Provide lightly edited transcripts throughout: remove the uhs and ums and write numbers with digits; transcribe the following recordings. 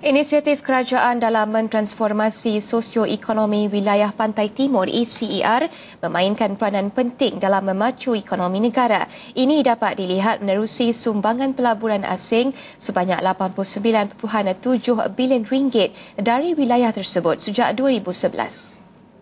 Inisiatif kerajaan dalam mentransformasi sosioekonomi wilayah Pantai Timur (ECER) memainkan peranan penting dalam memacu ekonomi negara. Ini dapat dilihat menerusi sumbangan pelaburan asing sebanyak RM89.7 bilion dari wilayah tersebut sejak 2011.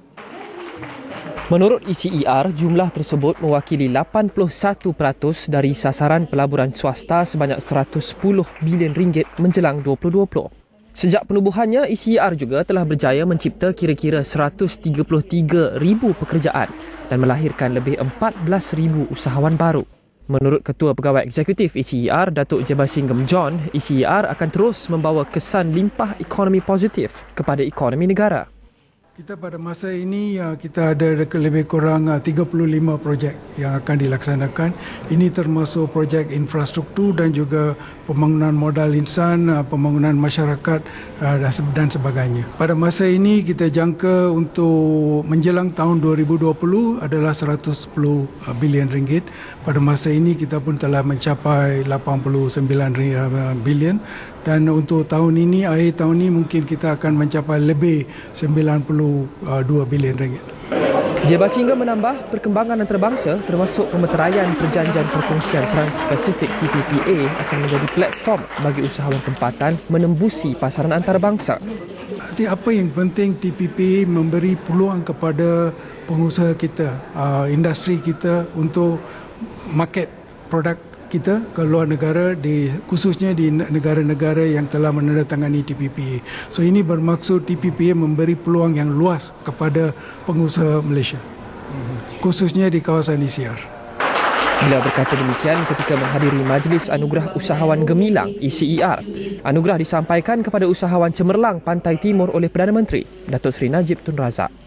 Menurut ECER, jumlah tersebut mewakili 81% dari sasaran pelaburan swasta sebanyak RM110 bilion menjelang 2020. Sejak penubuhannya, ECER juga telah berjaya mencipta kira-kira 133,000 pekerjaan dan melahirkan lebih 14,000 usahawan baru. Menurut Ketua Pegawai Eksekutif ECER, Datuk Jebasinggam John, ECER akan terus membawa kesan limpah ekonomi positif kepada ekonomi negara. Kita pada masa ini kita ada lebih kurang 35 projek yang akan dilaksanakan. Ini termasuk projek infrastruktur dan juga pembangunan modal insan, pembangunan masyarakat dan sebagainya. Pada masa ini kita jangka untuk menjelang tahun 2020 adalah RM110 bilion. Pada masa ini kita pun telah mencapai RM89 bilion. Dan untuk tahun ini, akhir tahun ini mungkin kita akan mencapai lebih RM92 bilion. Jebasinggam menambah perkembangan antarabangsa termasuk pemeteraian perjanjian perkongsian Trans-Pasifik TPPA akan menjadi platform bagi usahawan tempatan menembusi pasaran antarabangsa. Apa yang penting TPPA memberi peluang kepada pengusaha kita, industri kita untuk market produk kita ke luar negara, khususnya di negara-negara yang telah menandatangani TPPA. So ini bermaksud TPPA memberi peluang yang luas kepada pengusaha Malaysia, khususnya di kawasan ECER. Beliau berkata demikian ketika menghadiri Majlis Anugerah Usahawan Gemilang ECER. Anugerah disampaikan kepada usahawan cemerlang Pantai Timur oleh Perdana Menteri, Datuk Seri Najib Tun Razak.